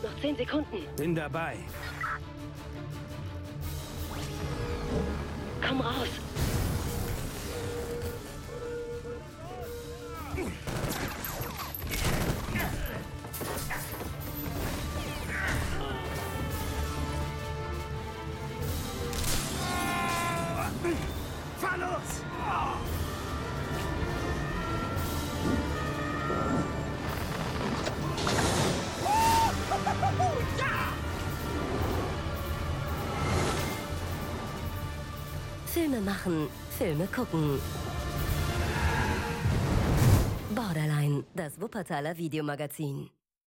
Noch 10 Sekunden. Bin dabei. Komm raus. Fahr los! Filme machen, Filme gucken. Borderline, das Wuppertaler Videomagazin.